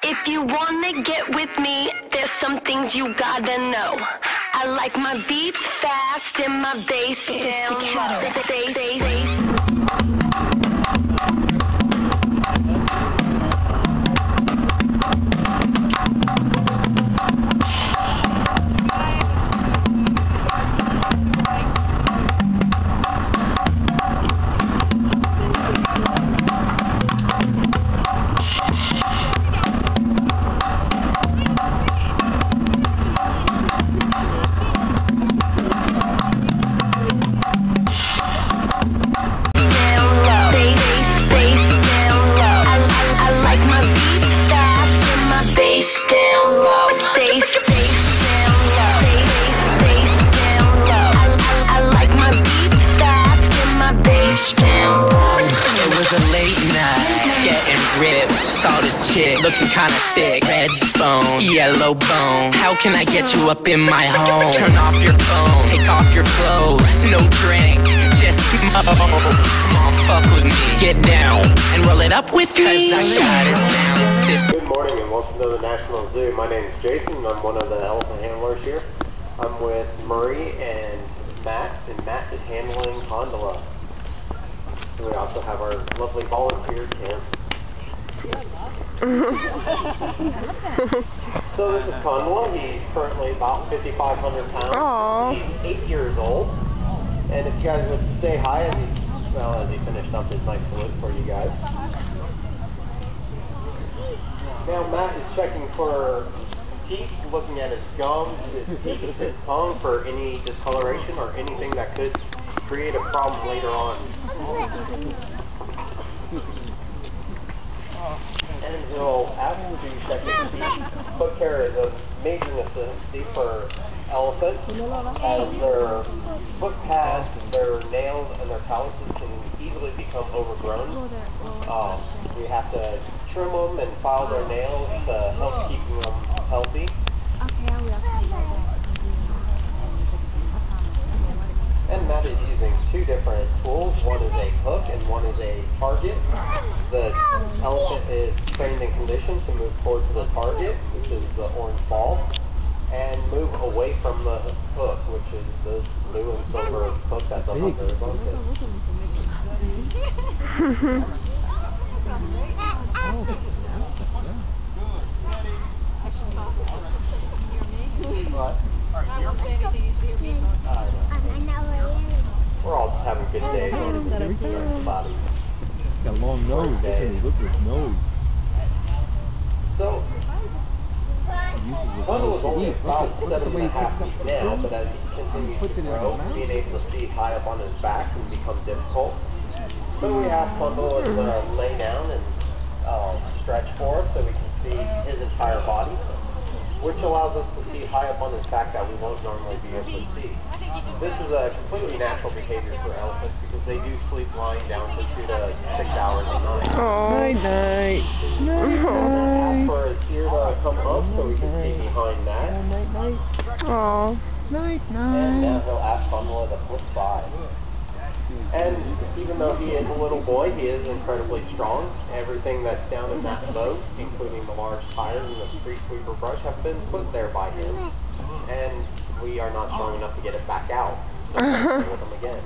If you wanna get with me, there's some things you gotta know. I like my beats fast and my bass down low. Saw this chick looking kinda thick, red bone, yellow bone. How can I get you up in my home? Turn off your phone, take off your clothes, no drink, just mo. Come on, fuck with me, get down and roll it up with me. Cause I got a sound system. Good morning and welcome to the National Zoo. My name is Jason. I'm one of the elephant handlers here. I'm with Murray and Matt is handling Condola. And we also have our lovely volunteer, Kim. So this is Condola. He's currently about 5,500 pounds. Aww. He's 8 years old. And if you guys would say hi as he finished up his nice salute for you guys. Now Matt is checking for teeth, looking at his gums, his teeth, his tongue for any discoloration or anything that could create a problem later on. And he'll ask to check his feet. Foot care is a major necessity for elephants, as their foot pads, their nails, and their calluses can easily become overgrown. We have to trim them and file their nails to help keep them healthy. And Matt is using two different tools. One is a hook and one is a target. The elephant is trained and conditioned to move towards the target, which is the orange ball, and move away from the hook, which is the blue and silver hook that's up on his armpit. What? We're all just having good days on the body. He's got a long nose, look at his nose. So, Condola is only about 7.5 feet now, but as he continues to grow, being able to see high up on his back can become difficult. So we asked Condola to lay down and stretch for us so we can see his entire body, which allows us to see high up on his back that we won't normally be able to see. This is a completely natural behavior for elephants because they do sleep lying down for 2 to 6 hours a night. Oh, night night. Ask for his ear to come up so we can see behind that. Oh, night night. And now he'll ask Condola the flip side. And even though he is a little boy, he is incredibly strong. Everything that's down in that boat, including the large tires and the street sweeper brush, have been put there by him. And we are not strong enough to get it back out. So we'll play with him again.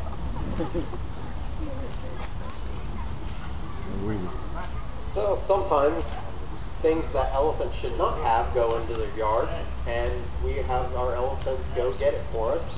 So sometimes things that elephants should not have go into their yards, and we have our elephants go get it for us.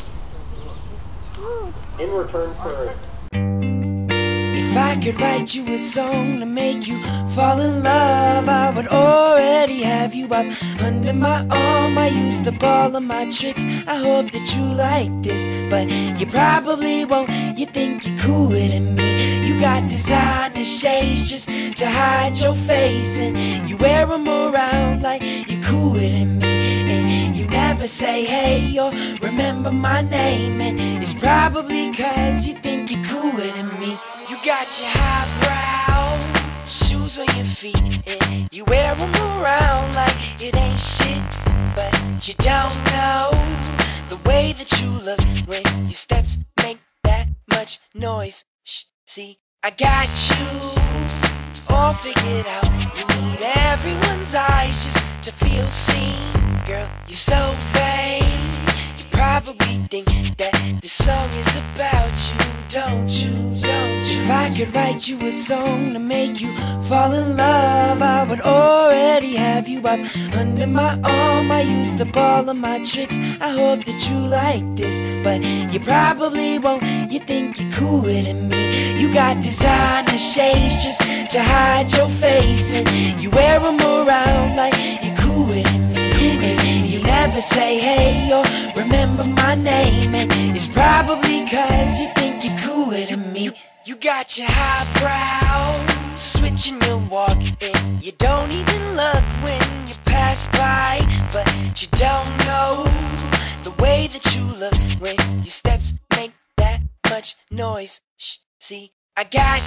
In return for If I could write you a song to make you fall in love, I would already have you up under my arm. I used up all of my tricks, I hope that you like this, but you probably won't. You think you're cooler than me. You got designer shades just to hide your face, and you wear them around like you're cooler than me. And you never say hey or remember my name, and it's probably cause you think you're cooler than me. You got your highbrow shoes on your feet, and you wear them around like it ain't shit, but you don't know the way that you look when your steps make that much noise. Shh, see, I got you all figured out. You need everyone everyone's eyes just to feel seen. Girl, you're so vain. You probably think that this song is about you, don't you? If I could write you a song to make you fall in love, I would already have you up under my arm. I used up all of my tricks. I hope that you like this, but you probably won't. You think you're cooler than me. You got designer shades just to hide your face, and you wear them around like you're cooler than me. And you never say hey or remember my name, and it's probably cause you think you're cooler than me. You got your highbrow switching your walk, and you don't even look when you pass by. But you don't know the way that you look when your steps make that much noise. Shh, see, I got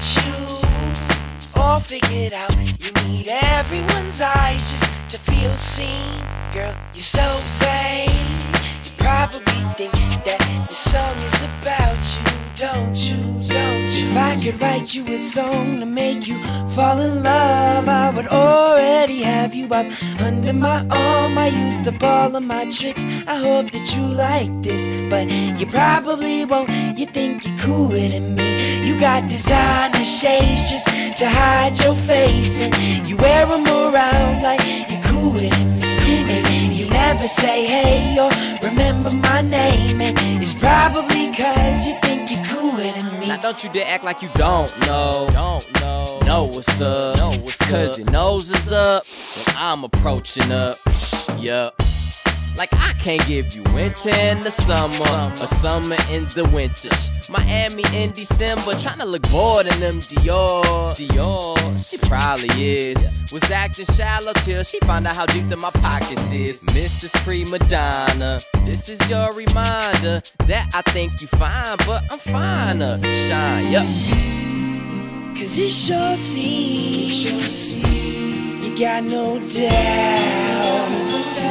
you all figured out. You need everyone's eyes just to feel seen. Girl, you're so vain. You probably think that the song is about you, don't you? If I could write you a song to make you fall in love, I would already have you up under my arm. I used up all of my tricks. I hope that you like this, but you probably won't. You think you're cooler than me. You got designer shades just to hide your face, and you wear them around like you're cooler than me. And you never say hey or remember my name, and it's probably cause you think you're cooler than me. Now don't you dare act like you don't know what's up. Cause your nose is up when I'm approaching up. Yup. Like I can't give you winter in the summer or summer in the winter. Miami in December, tryna look bored in them Dior. She probably is. Was acting shallow till she found out how deep in my pockets is. Mrs. Prima Donna, this is your reminder that I think you fine, but I'm finer. Shine, yup. Cause it sure seems you got no doubt.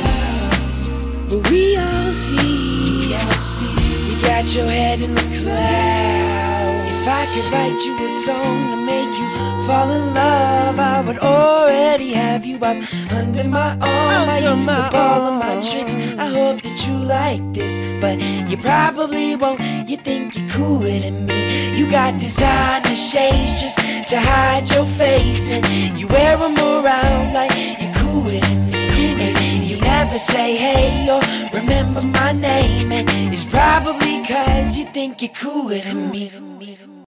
But we all see you got your head in the clouds. If I could write you a song to make you fall in love, I would already have you up under my arm. I used up all of my tricks. I hope that you like this, but you probably won't. You think you're cooler than me. You got designer shades just to hide your face, and you wear them around like you're cooler than me. And you never say hey or remember my name, and it's probably cause you think you're cooler than me.